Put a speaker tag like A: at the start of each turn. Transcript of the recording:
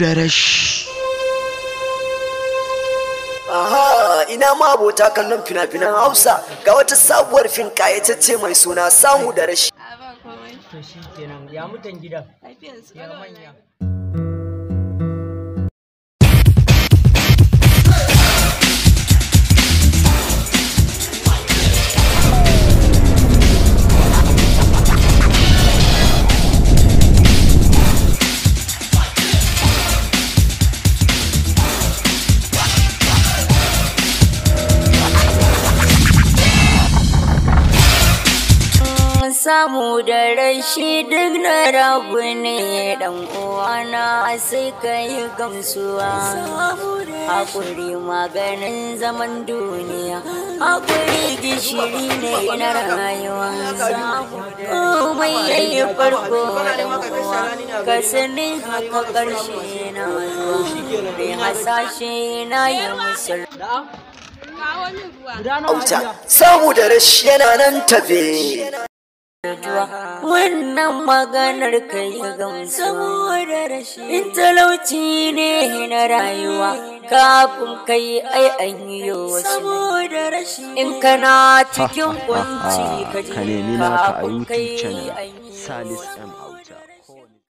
A: da rashi.
B: Aha, ina ma abota kallon fina-finan Hausa ga wata sabuwar fin kayatacce mai suna Samu da Rashi.
C: To shi kenan, ya mutan gidan? Ya manya.
D: Samu da rashi duk na rabu ne dan uwana sai ka yi gamsuwa. Hakuri maganin zaman duniya, hakuri gishiri ne na rayuwa. Komai yayi farko da uwa, ka sani haka ƙarshe na zuwa. Bai hasashe na yi musul.
B: Auta, Samu da Rashi yana nan tafe.
D: Wannan maganar kai gamsuwa da rashi in talauci ne na rayuwa kafin kai ai an yi wasu rashi in kana cikin kunci ka nemi naka a YouTube channel Salis M